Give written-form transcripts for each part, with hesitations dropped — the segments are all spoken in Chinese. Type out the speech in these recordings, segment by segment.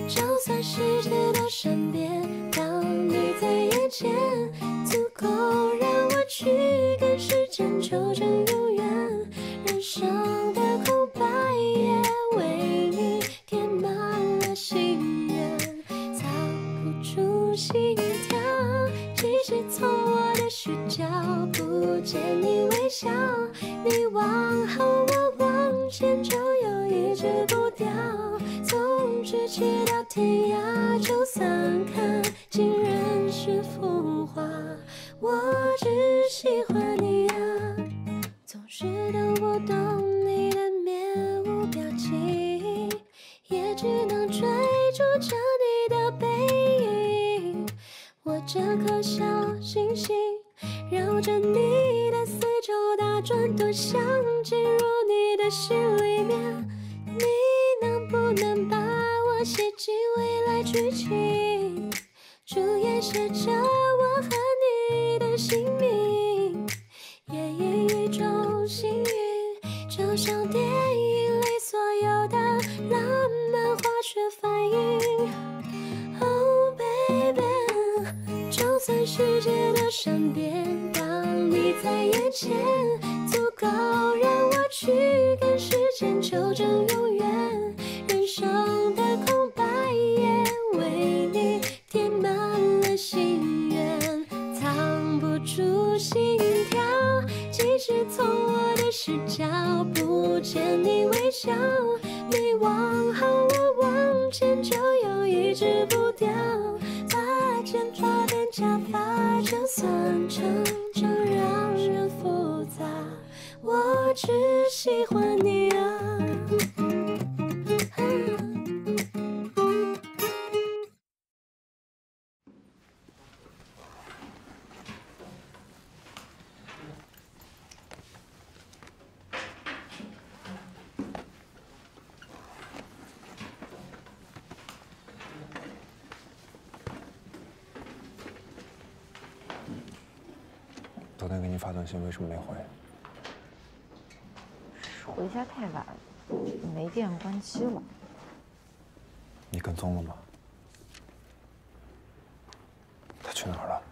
就算世界的善变，当你在眼前，足够让我去跟时间求证永远。人生的空白也为你填满了心愿，藏不住心跳，即使从我的视角不见你微笑，你往后我往前就有一直不掉。从咫尺到天涯，就算看尽人世浮华，我只喜欢你啊。总是等不懂你的面无表情，也只能追逐着你的背影。我这颗小星星绕着你的四周打转，多想进入你的心里面。你能不能把我写进未来剧情？主页写着我和你的姓名，也以一种幸运，就像电影里所有的浪漫化学反应。Oh baby， 就算世界的善变，当你在眼前，足够让我去跟时间求证永远。人生的空白也为你填满了心愿，藏不住心跳，即使从我的视角不见你微笑，你往后我往前就有一直不掉。把剪发变假发，就算成长让人复杂，我只喜欢你啊。 昨天给你发短信，为什么没回？ 回家太晚，没电关机了。 你跟踪了吗？他去哪儿了？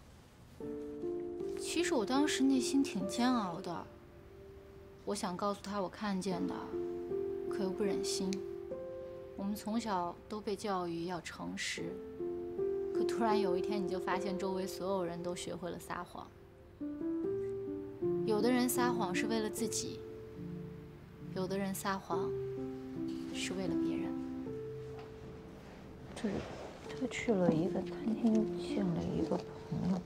其实我当时内心挺煎熬的，我想告诉他我看见的，可又不忍心。我们从小都被教育要诚实，可突然有一天，你就发现周围所有人都学会了撒谎。有的人撒谎是为了自己，有的人撒谎是为了别人。 他去了一个餐厅，见了一个朋友。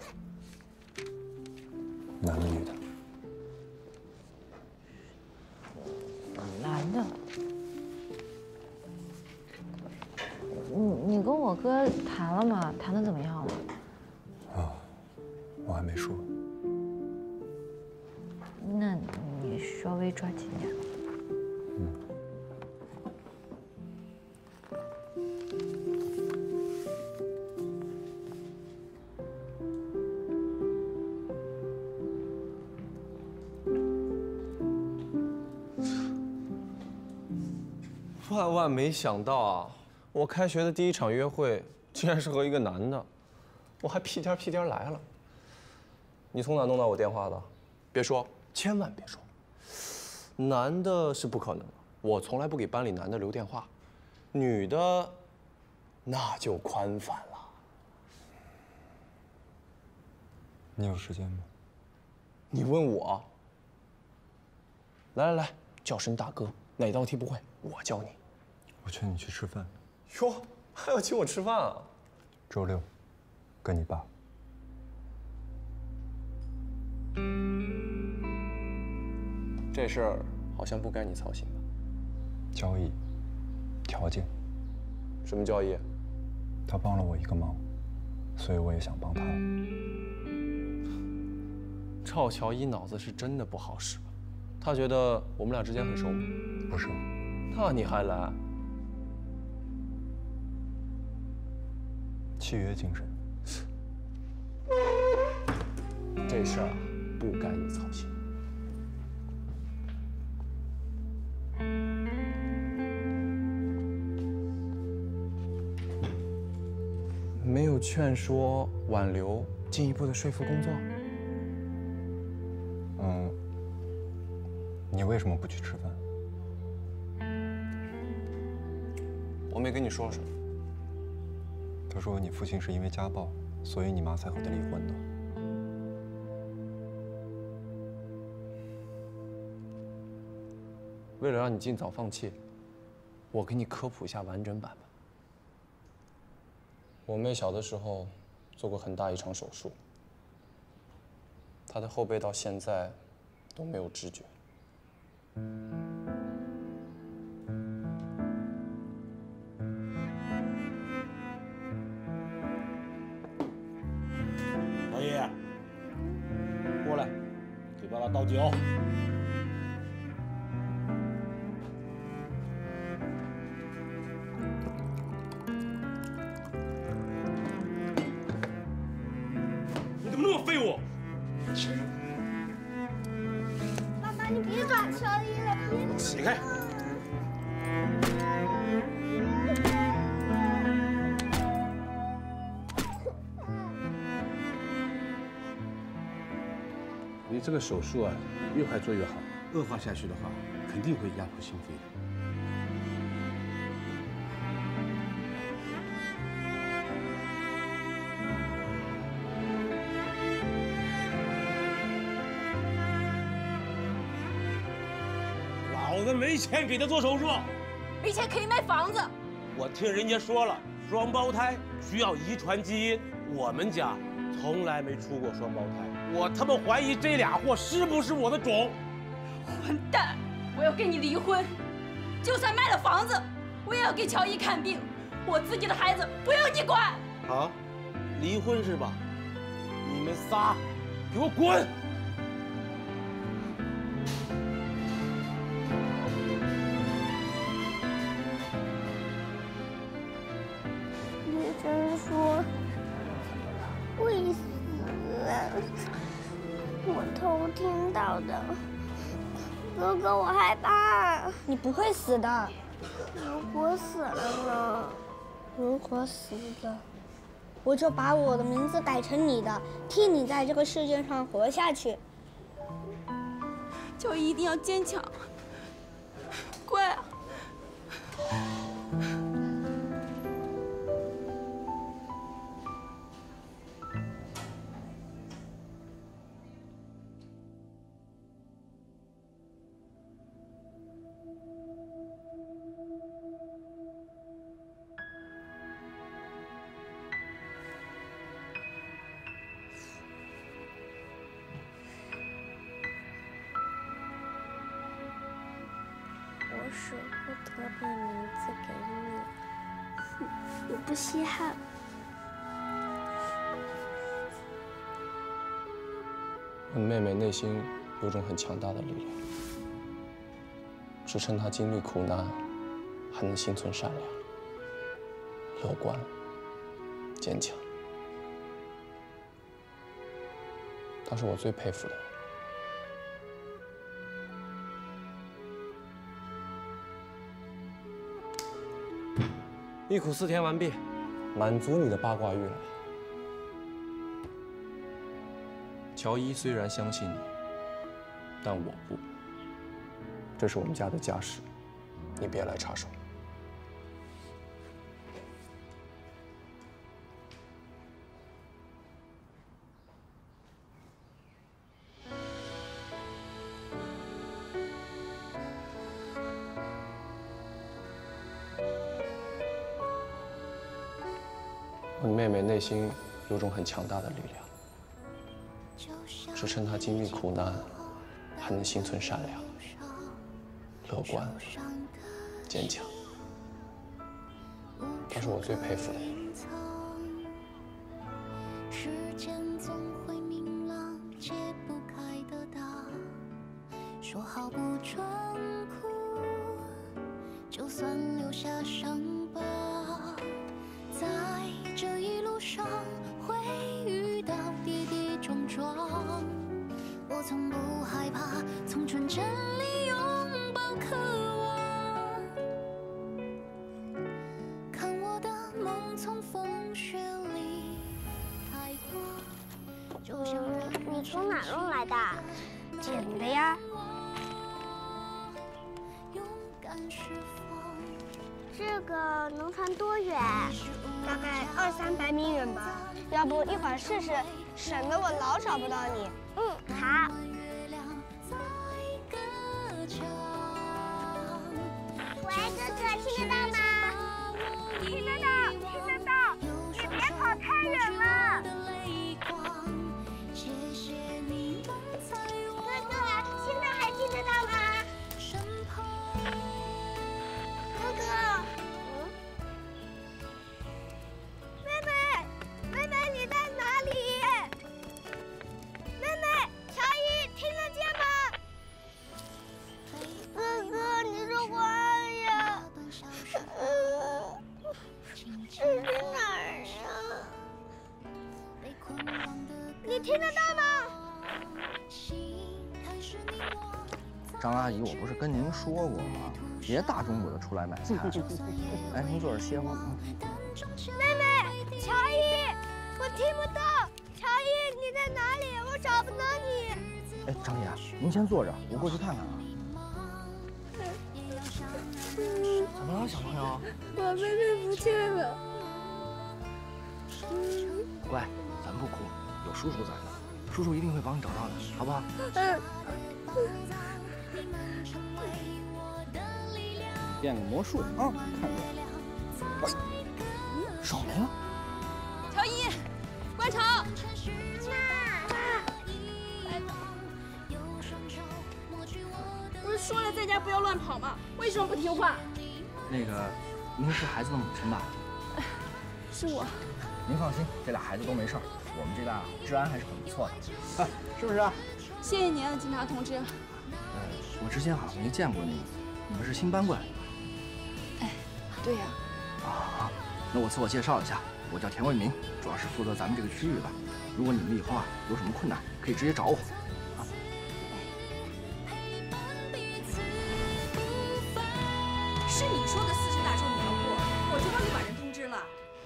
男的女的？ 男的。你跟我哥谈了吗？谈得怎么样了？ 啊，我还没说。 那你稍微抓紧点。 万万没想到啊！我开学的第一场约会竟然是和一个男的，我还屁颠屁颠来了。你从哪弄到我电话的？别说，千万别说。男的是不可能的，我从来不给班里男的留电话，女的那就宽泛了。 你有时间吗？ 你问我？来来来，叫声大哥，哪道题不会我教你。 我劝你去吃饭。 哟，还要请我吃饭啊？ 周六，跟你爸。 这事儿好像不该你操心吧？ 交易，条件。 什么交易？ 他帮了我一个忙，所以我也想帮他。 赵乔一脑子是真的不好使吧？他觉得我们俩之间很熟吗？ 不熟。 那你还来？ 契约精神。 这事儿啊，不该你操心。 没有劝说、挽留、进一步的说服工作？ 你为什么不去吃饭？ 我没跟你说什么。 他说你父亲是因为家暴，所以你妈才和他离婚的。 为了让你尽早放弃，我给你科普一下完整版吧。我妹小的时候做过很大一场手术，她的后背到现在都没有知觉。 老爷，过来，给爸爸倒酒。你怎么那么废物？ 爸爸，你别转车衣了，别。 起开！你这个手术啊，越快做越好，恶化下去的话，肯定会压迫心肺的。老子没钱给他做手术， 没钱可以买房子。 我听人家说了，双胞胎需要遗传基因，我们家从来没出过双胞胎。我他妈怀疑这俩货是不是我的种！ 混蛋！我要跟你离婚，就算卖了房子，我也要给乔伊看病。我自己的孩子不用你管。 啊，离婚是吧？你们仨，给我滚！ 医生说会死，我偷听到的。哥哥，我害怕。你不会死的。如果死了呢？如果死了，我就把我的名字改成你的，替你在这个世界上活下去。 乔伊一定要坚强，乖啊！ 我舍不得把名字给你，我不稀罕。 我妹妹内心有种很强大的力量，支撑她经历苦难，还能心存善良、乐观、坚强。她是我最佩服的人。忆苦思甜完毕，满足你的八卦欲了吧？乔伊虽然相信你，但我不。这是我们家的家事，你别来插手。我妹妹内心有种很强大的力量，支撑她经历苦难，还能心存善良、乐观、坚强。她是我最佩服的人。 时间总会明朗，解不开的答，说好不准哭，就算留下伤疤。在这一路上会遇到跌跌撞撞，我从不害怕，从纯真里拥抱渴望，看我的梦从风雪里你从哪弄来的？捡的呀。这个能传多远？大概200-300米远吧。要不一会儿试试，省得我老找不到你。好。喂，哥哥，听得到吗？听得到，听得到。你别跑太远了。哥哥，现在还听得到吗？哥哥。妹妹，你在哪里？妹妹，乔伊，听得见吗？哥哥，你说话呀！这是哪儿啊？你听得到吗？ 张阿姨，我不是跟您说过吗？别大中午的出来买菜。哎，您坐着歇会儿啊。 妹妹，乔伊，我听不到。乔伊，你在哪里？我找不到你。 哎，张爷，您先坐着，我过去看看啊。怎么了，小朋友？ 我妹妹不见了。 乖，咱不哭，有叔叔在呢，叔叔一定会帮你找到的，好不好？变个魔术啊，看着。少没了。 乔伊，观察。不是说了在家不要乱跑吗？为什么不听话？ 那个，您是孩子的母亲吧？ 是我。 您放心，这俩孩子都没事儿。我们这边啊，治安还是很不错的，是不是？ 谢谢您啊，警察同志。 我之前好像没见过你，你们是新搬过来的？ 哎，对呀。 啊，那我自我介绍一下，我叫田卫民，主要是负责咱们这个区域的。如果你们以后啊有什么困难，可以直接找我。 是你说的40大寿你要过，我就帮你把人通知了。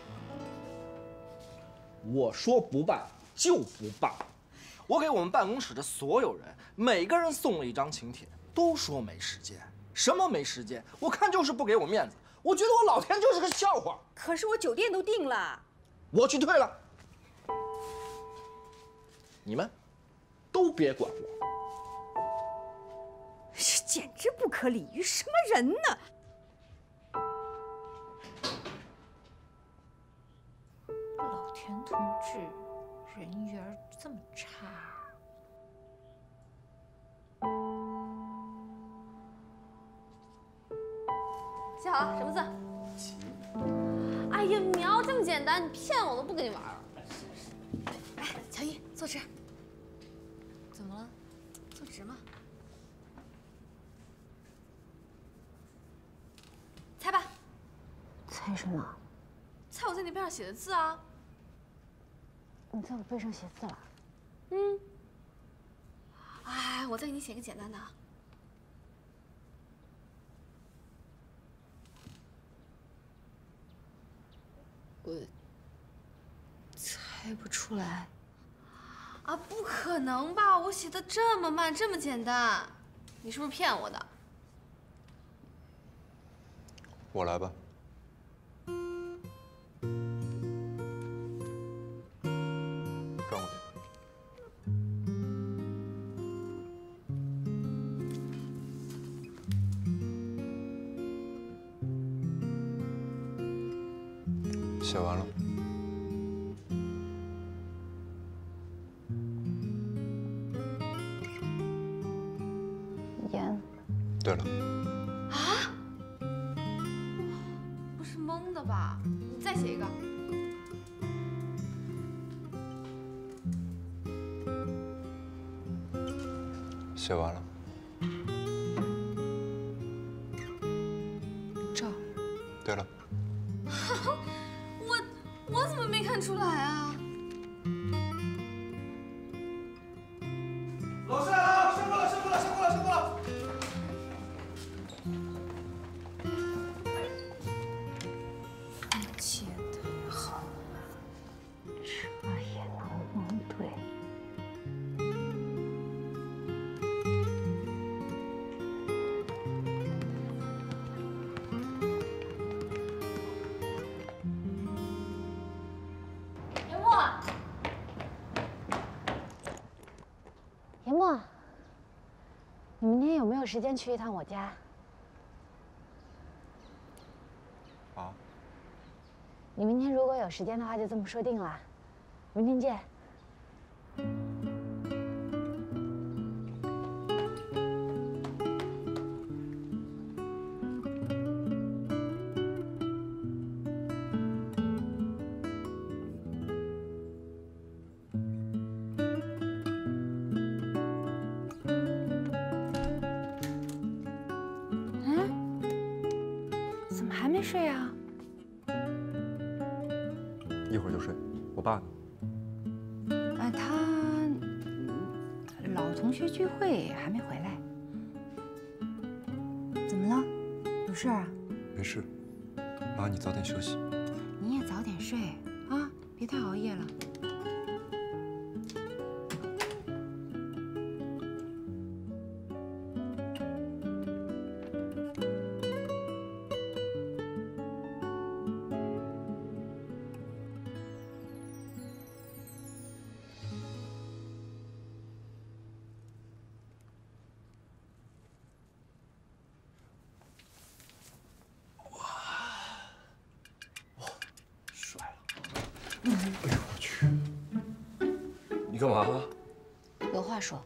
我说不办就不办，我给我们办公室的所有人，每个人送了一张请帖，都说没时间。什么没时间？我看就是不给我面子。我觉得我老天就是个笑话。 可是我酒店都订了， 我去退了。你们都别管我。 这简直不可理喻，什么人呢？ 老田同志人缘这么差。 写好了，什么字？齐。哎呀，苗这么简单，你骗我都不跟你玩了。 哎，乔伊，坐直。怎么了？坐直嘛。猜吧。 猜什么？ 猜我在你背上写的字啊。 你在我背上写字了？ 嗯。哎，我再给你写个简单的。 我猜不出来。 啊，不可能吧！我写的这么慢，这么简单，你是不是骗我的？ 我来吧。转过去。写完了。 盐。 对了。 啊？不是蒙的吧？你再写一个。 写完了。 赵。 对了。 我怎么没看出来啊？ 老师来了，上课了，上课了，上课了，上课了。 切的好， 这也能蒙对。 有没有时间去一趟我家？ 啊？ 你明天如果有时间的话，就这么说定了。明天见。怎么还没睡啊？ 一会儿就睡。我爸呢？ 他老同学聚会还没回来。怎么了？有事啊？ 没事。妈，你早点休息。 你也早点睡啊，别太熬夜了。 哎呦我去！你干嘛呢？ 有话说。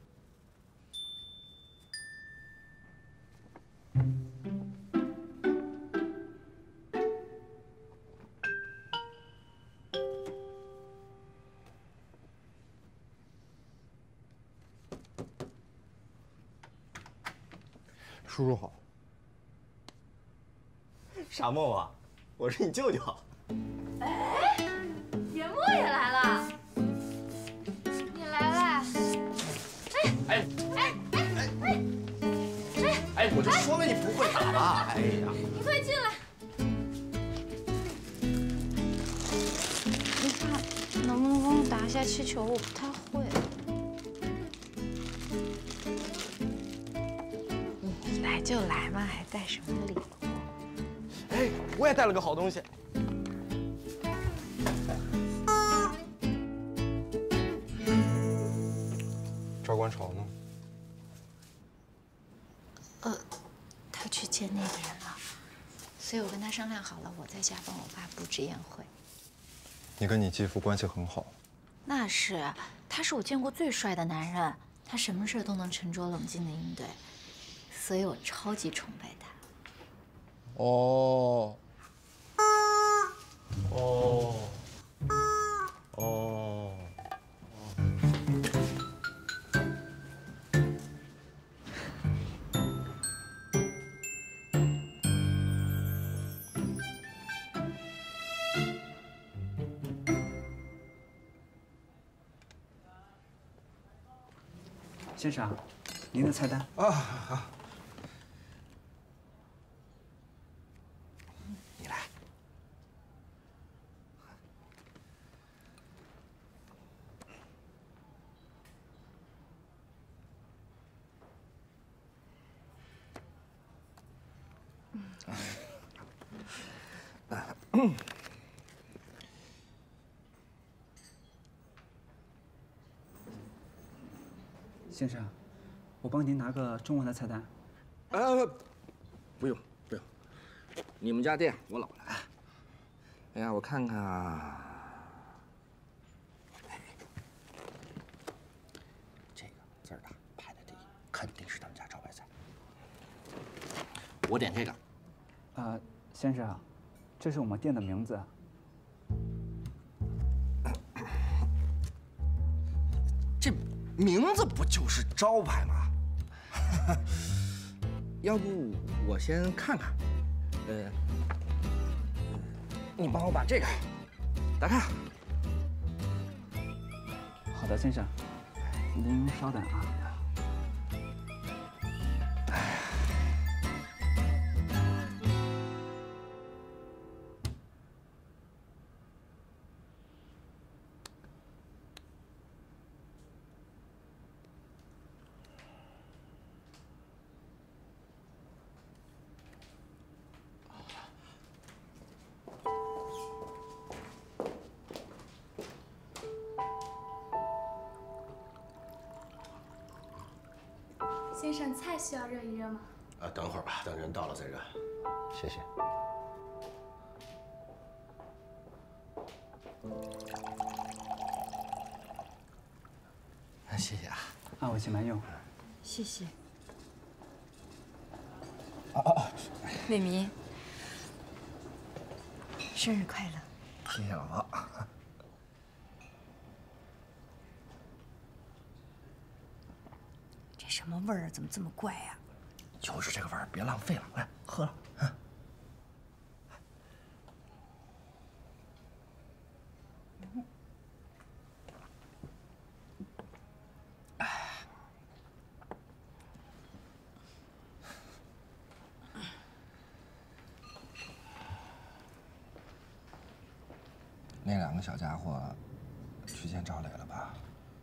叔叔好。 傻梦啊，我是你舅舅。 哎，严墨也来了，你来了。 哎，我就说了你不会打吧？哎呀， 你快进来。 你看，能不能帮我打一下气球？我不太会。你来就来嘛，还带什么礼物？ 哎，我也带了个好东西。 赵观潮呢？ 他去见那个人了，所以我跟他商量好了，我在家帮我爸布置宴会。 你跟你继父关系很好。 那是，他是我见过最帅的男人，他什么事都能沉着冷静的应对，所以我超级崇拜他。 哦。哦。哦。 先生，您的菜单。 啊，好。你来。 先生，我帮您拿个中文的菜单。 不用不用，你们家店我老来。哎呀，我看看啊，这个字儿大，排在第一，肯定是他们家招牌菜。我点这个。 先生，这是我们店的名字。 这名字不就是招牌吗？要不我先看看，你帮我把这个打开。 好的，先生，您稍等啊。 先生，菜需要热一热吗？ 等会儿吧，等人到了再热。谢谢。 谢谢啊。 我请慢用。 谢谢。 哦， 伟民，生日快乐！ 谢谢老婆。 这什么味儿啊？怎么这么怪呀？ 就是这个味儿，别浪费了，来喝了。那两个小家伙去见赵磊了吧？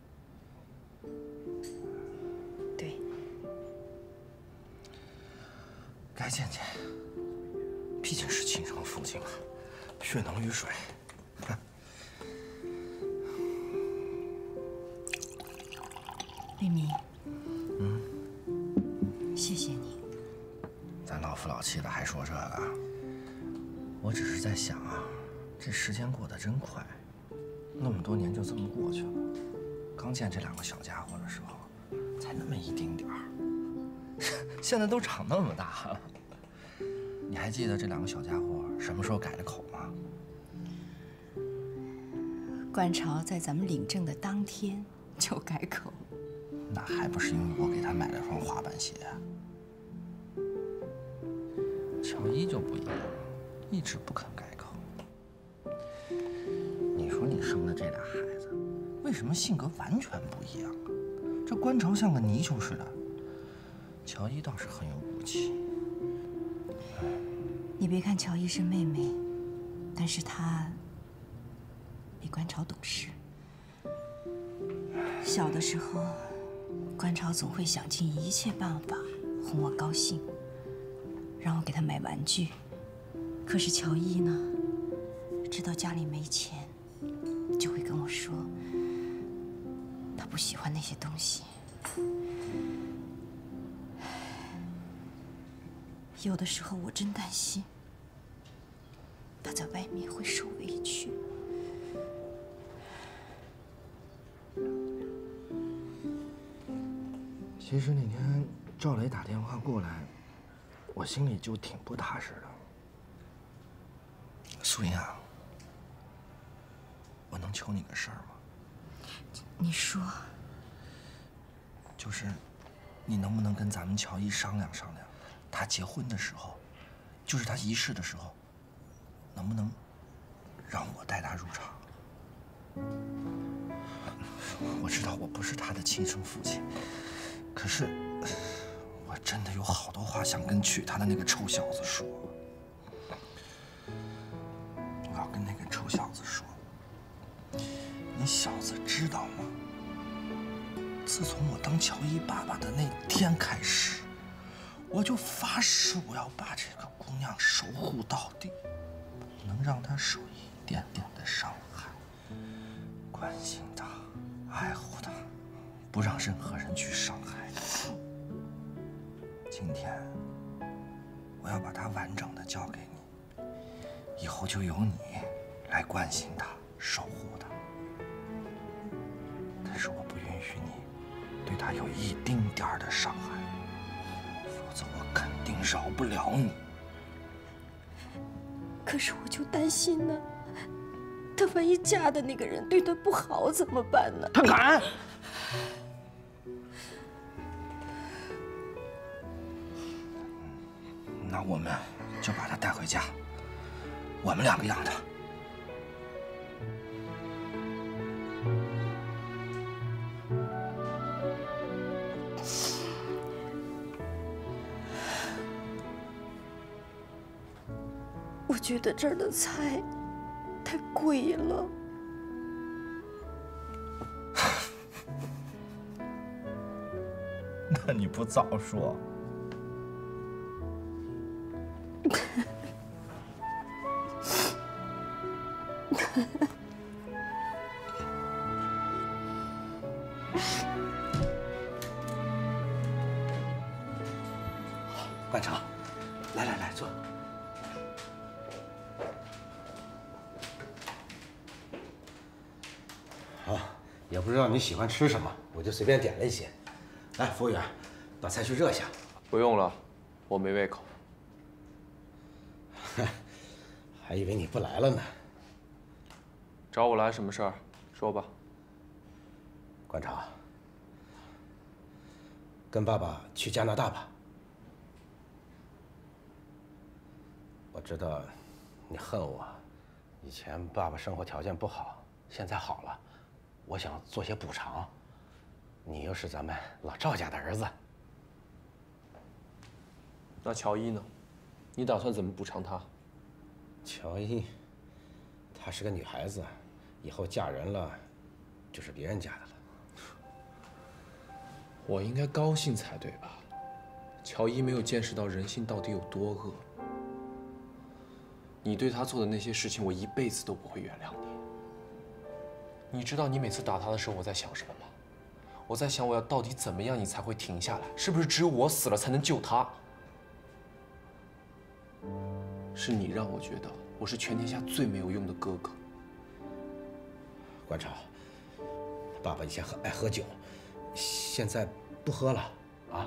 对， 该见见，毕竟是亲生父亲嘛，血浓于水。 伟民，谢谢你。 咱老夫老妻的还说这个，我只是在想啊。这时间过得真快，那么多年就这么过去了。刚见这两个小家伙的时候，才那么一丁点儿，现在都长那么大了。你还记得这两个小家伙什么时候改的口吗？ 观潮在咱们领证的当天就改口， 那还不是因为我给他买了双滑板鞋。乔伊就不一样，一直不肯改口。你说你生的这俩孩子，为什么性格完全不一样啊？这观潮像个泥鳅似的，乔伊倒是很有骨气。 你别看乔伊是妹妹，但是她比观潮懂事。小的时候，观潮总会想尽一切办法哄我高兴，让我给她买玩具。可是乔伊呢，知道家里没钱，就会跟我说，他不喜欢那些东西。有的时候我真担心，他在外面会受委屈。 其实那天赵磊打电话过来，我心里就挺不踏实的。素英啊，我能求你个事儿吗？ 你说。 就是，你能不能跟咱们乔伊商量商量，他结婚的时候，就是他仪式的时候，能不能让我带他入场？我知道我不是他的亲生父亲，可是我真的有好多话想跟娶她的那个臭小子说。我要跟那个臭小子说，你小子知道吗？自从我当乔伊爸爸的那天开始，我就发誓我要把这个姑娘守护到底，不能让她受一点点的伤害，关心她，爱护她，不让任何人去伤害她。今天，我要把她完整的交给你，以后就由你来关心她，守护她。但是我不允许你对她有一丁点儿的伤害，否则我肯定饶不了你。 可是我就担心呢，她万一嫁的那个人对她不好怎么办呢？ 她敢！那我们就把她带回家，我们两个养她。 我觉得这儿的菜太贵了。 那你不早说？ 也不知道你喜欢吃什么，我就随便点了一些。来，服务员，把菜去热一下。 不用了，我没胃口。 还以为你不来了呢。 找我来什么事儿？说吧。 馆长，跟爸爸去加拿大吧。我知道你恨我，以前爸爸生活条件不好，现在好了，我想做些补偿。你又是咱们老赵家的儿子。 那乔伊呢？你打算怎么补偿她？ 乔伊，她是个女孩子，以后嫁人了，就是别人家的了。 我应该高兴才对吧？乔伊没有见识到人性到底有多恶。你对她做的那些事情，我一辈子都不会原谅你。你知道你每次打她的时候我在想什么吗？我在想我要到底怎么样你才会停下来？是不是只有我死了才能救她？是你让我觉得我是全天下最没有用的哥哥。 馆长，爸爸以前爱喝酒，现在不喝了啊。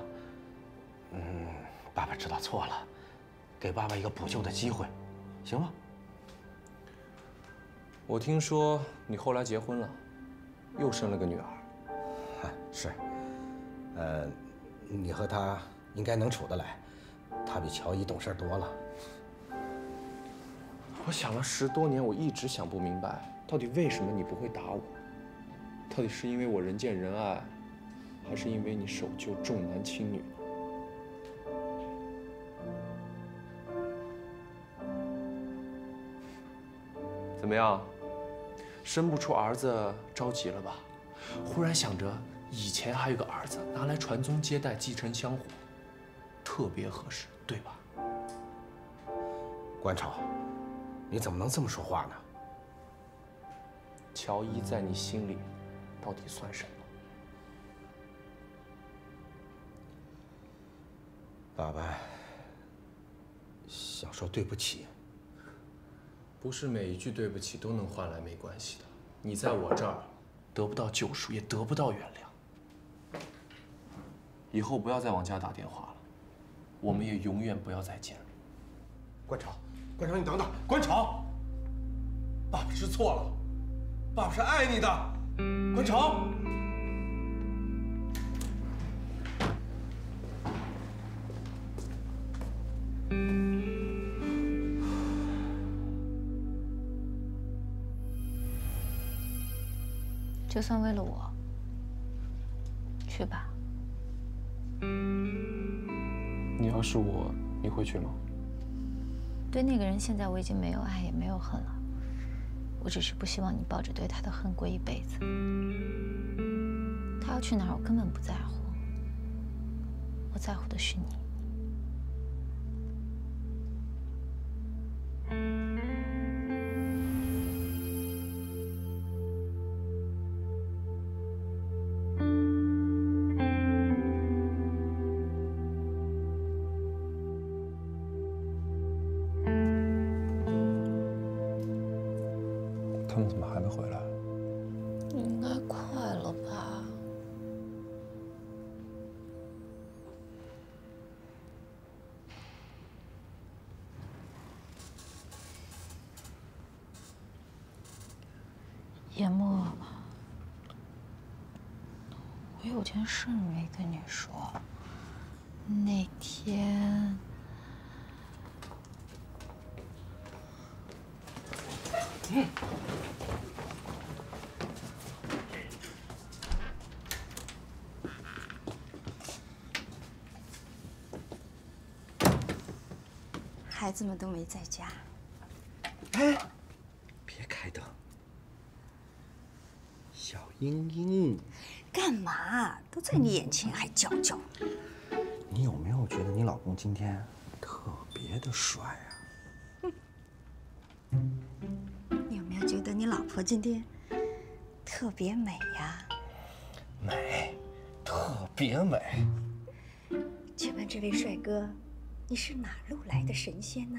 爸爸知道错了，给爸爸一个补救的机会，行吗？ 我听说你后来结婚了，又生了个女儿。 是，你和他应该能处得来，他比乔伊懂事多了。 我想了10多年，我一直想不明白，到底为什么你不会打我？到底是因为我人见人爱，还是因为你守旧重男轻女？怎么样，生不出儿子着急了吧？忽然想着以前还有个儿子，拿来传宗接代、继承香火，特别合适，对吧？ 馆长，你怎么能这么说话呢？ 乔伊在你心里到底算什么？ 爸爸想说对不起。 不是每一句对不起都能换来没关系的。你在我这儿得不到救赎，也得不到原谅。以后不要再往家打电话了，我们也永远不要再见了。 馆长，馆长，你等等，馆长，爸爸知错了，爸爸是爱你的，馆长。 就算为了我，去吧。 你要是我，你会去吗？ 对那个人，现在我已经没有爱，也没有恨了。我只是不希望你抱着对他的恨过一辈子。他要去哪儿，我根本不在乎。我在乎的是你。 他们怎么还没回来？ 应该快了吧？ 严墨，我有件事没跟你说。那天， 孩子们都没在家。 哎，别开灯。小英英， 干嘛？都在你眼前还叫叫。 你有没有觉得你老公今天特别的帅啊？ 你有没有觉得你老婆今天特别美呀？ 美，特别美。 请问这位帅哥，你是哪路来的神仙呢？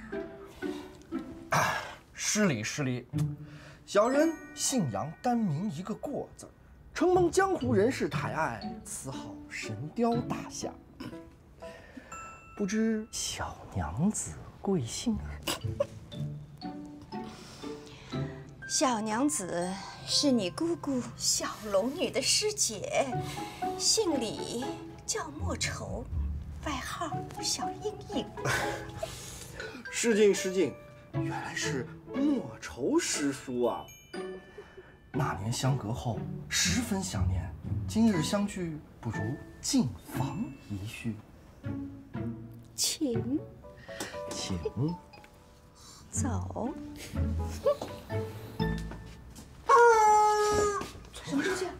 失礼失礼，小人姓杨，单名一个过字。 承蒙江湖人士抬爱，此号神雕大侠。不知小娘子贵姓啊？ 小娘子是你姑姑小龙女的师姐，姓李，叫莫愁，外号小英英。 失敬失敬，原来是莫愁师叔啊！那年相隔后，十分想念，今日相聚，不如进房一叙。 请， 请。 走。什么东西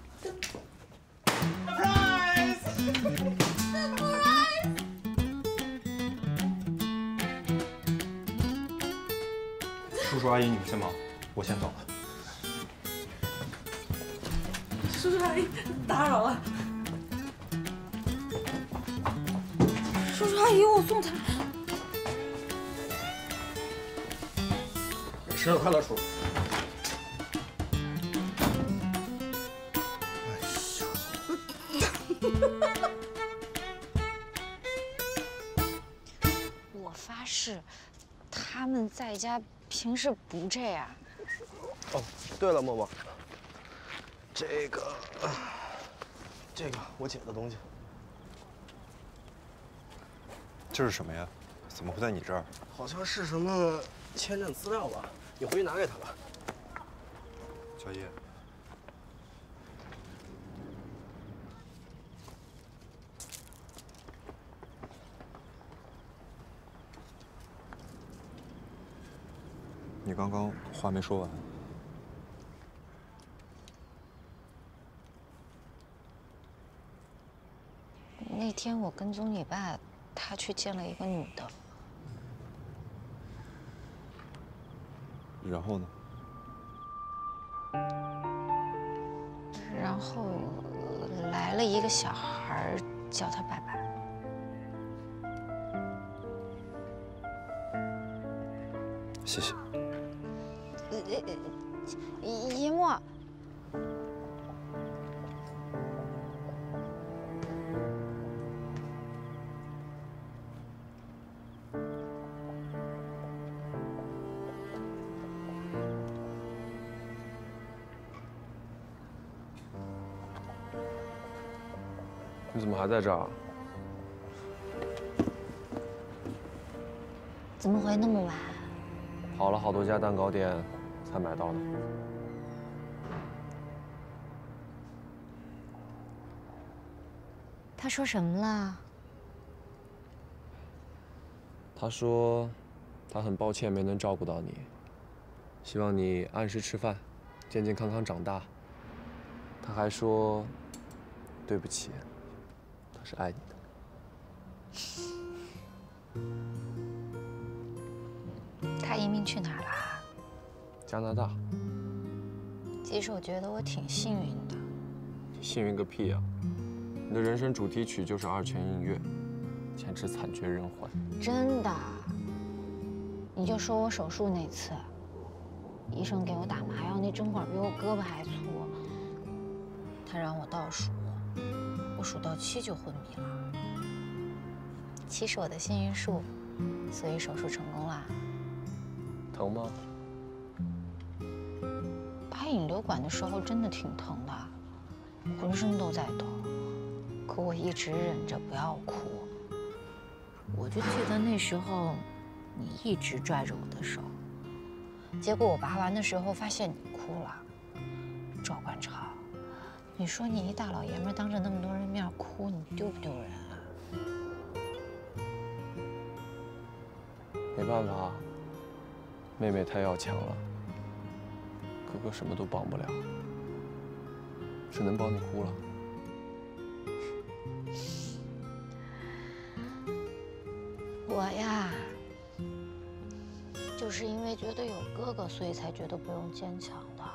叔叔阿姨，你们先忙，我先走了。 叔叔阿姨，打扰了。叔叔阿姨，我送餐。 生日快乐，叔。 我发誓，他们在家平时不这样。 哦，对了，默默，这个我姐的东西。 这是什么呀？怎么会在你这儿？ 好像是什么签证资料吧，你回去拿给他吧。 小叶，你刚刚话没说完。 那天我跟踪你爸，他去见了一个女的。 然后呢？ 然后来了一个小孩，叫他爸爸。 谢谢。 一墨。 你怎么还在这儿？ 怎么回那么晚？ 跑了好多家蛋糕店才买到的。 他说什么了？ 他说，他很抱歉没能照顾到你，希望你按时吃饭，健健康康长大。他还说，对不起，他是爱你的。他移民去哪儿了？ 加拿大。 其实我觉得我挺幸运的。 幸运个屁呀！你的人生主题曲就是2泉映月，简直惨绝人寰。 真的？你就说我手术那次，医生给我打麻药，那针管比我胳膊还粗，他让我倒数，我数到7就昏迷了。7是我的幸运数，所以手术成功了。 疼吗？ 拔引流管的时候真的挺疼的，浑身都在抖，可我一直忍着不要哭。我就记得那时候，你一直拽着我的手，结果我拔完的时候发现你哭了。赵观潮，你说你一大老爷们当着那么多人面哭，你丢不丢人啊？ 没办法，妹妹太要强了，哥哥什么都帮不了，只能帮你哭了。 我呀，就是因为觉得有哥哥，所以才觉得不用坚强的。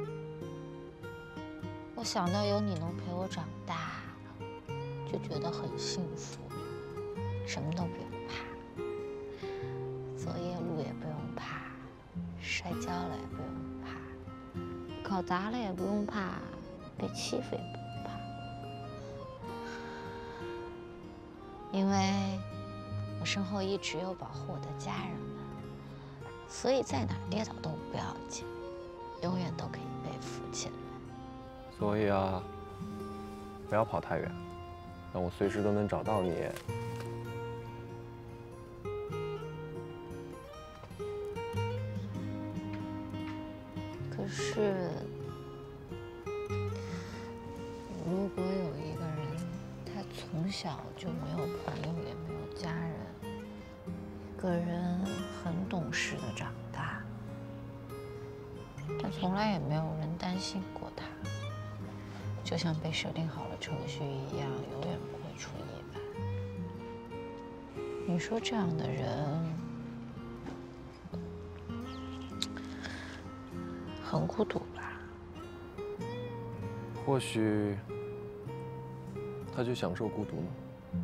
我想到有你能陪我长大，就觉得很幸福，什么都不用怕，走夜路也不用怕，摔跤了也不用怕，搞砸了也不用怕， 被欺负也不怕，因为我身后一直有保护我的家人们，所以在哪儿跌倒都不要紧，永远都可以被扶起来。 所以啊，不要跑太远，让我随时都能找到你。 可是，如果有一个人，他从小就没有朋友，也没有家人，一个人很懂事的长大，但从来也没有人担心过他，就像被设定好了程序一样，永远不会出意外。你说这样的人很孤独吧？ 或许他就享受孤独呢。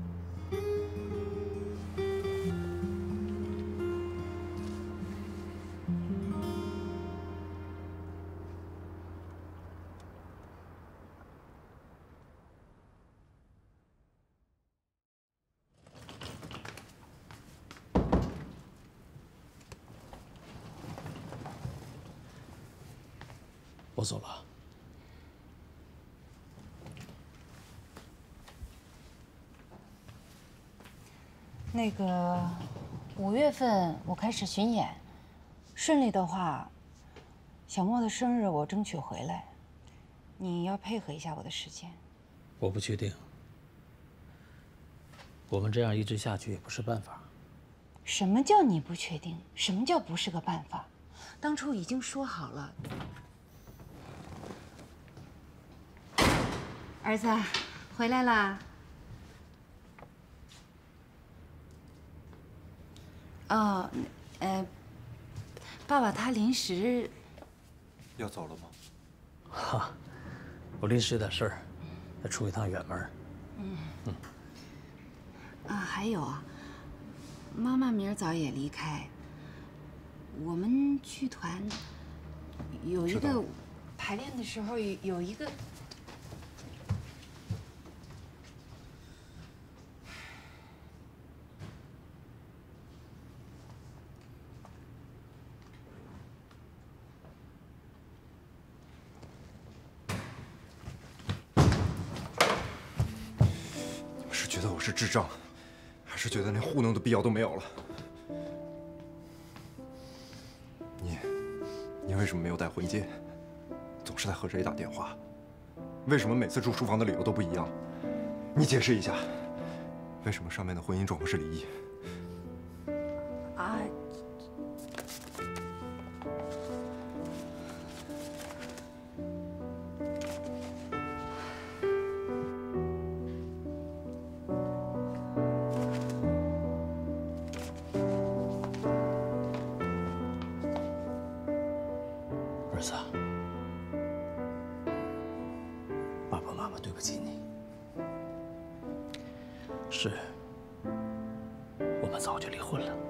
我走了。 那个5月份我开始巡演，顺利的话，小莫的生日我争取回来。你要配合一下我的时间。 我不确定，我们这样一直下去也不是办法。 什么叫你不确定？什么叫不是个办法？当初已经说好了。儿子，回来啦。哦，爸爸他临时要走了吗？ 哈，我临时有点事儿，要出一趟远门。 还有啊，妈妈明儿早也离开。我们剧团有一个排练的时候有一个。 是觉得我是智障，还是觉得连糊弄的必要都没有了？你为什么没有带婚戒？总是在和谁打电话？为什么每次住书房的理由都不一样？你解释一下，为什么上面的婚姻状不是离异？ 儿子，爸爸妈妈对不起你。是，我们早就离婚了。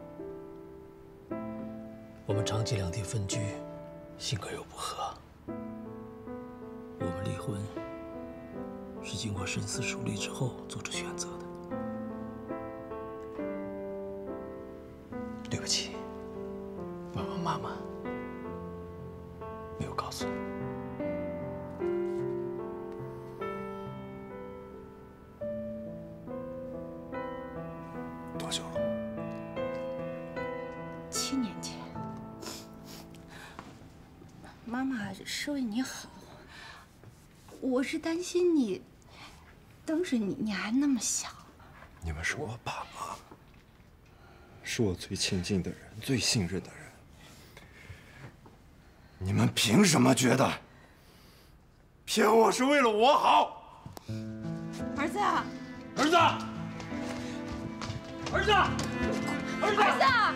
我们长期两地分居，性格又不合。我们离婚是经过深思熟虑之后做出选择的。对不起，爸爸妈妈没有告诉你。 多久了 ？7年前。妈妈是为你好，我是担心你，当时你还那么小。 你们是我爸妈，是我最亲近的人，最信任的人。你们凭什么觉得骗我是为了我好？ 儿子， 儿子，儿子，儿子！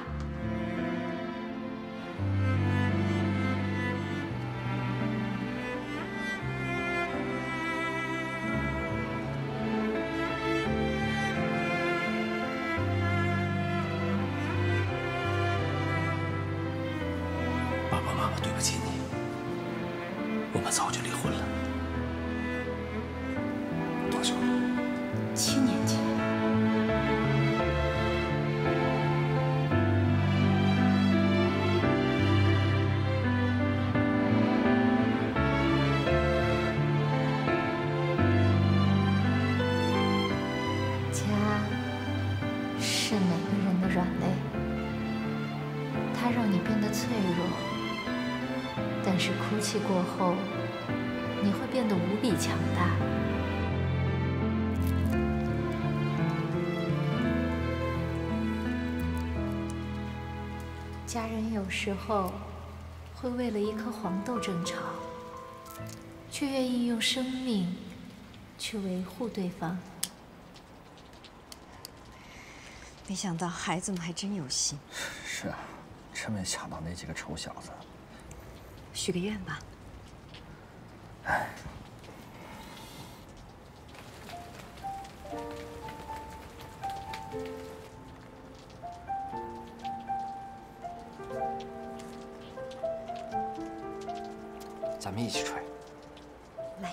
爸爸妈妈对不起你，我们早就离婚了。 久了 ？7年前。 家是每个人的软肋，它让你变得脆弱，但是哭泣过后，你会变得无比强大。家人有时候会为了一颗黄豆争吵，却愿意用生命去维护对方。 没想到孩子们还真有心。 是啊，真没想到那几个臭小子。 许个愿吧。 哎。咱们一起吹。 来。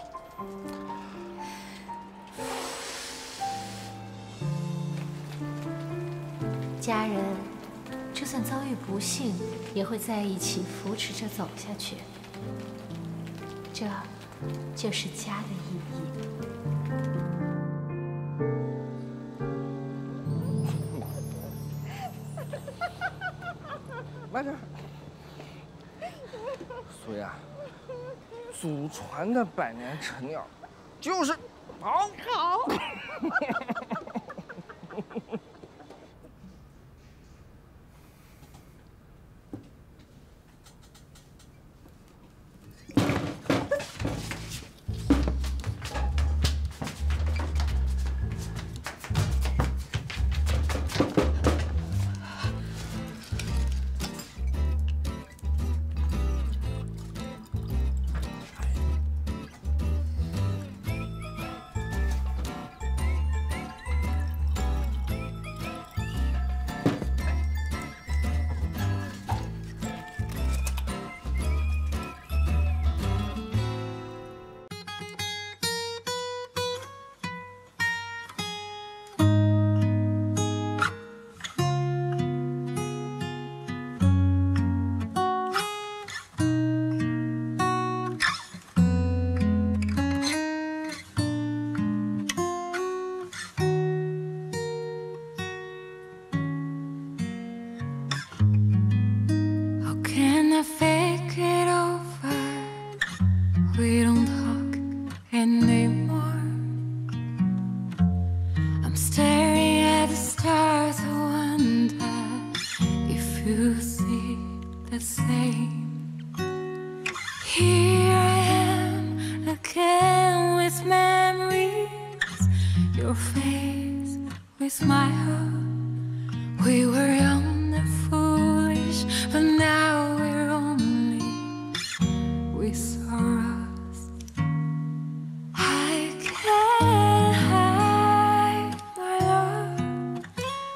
家人就算遭遇不幸，也会在一起扶持着走下去。这就是家的意义。 慢点。所以啊，祖传的百年陈鸟就是好。好。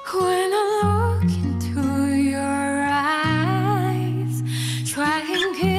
Try and kill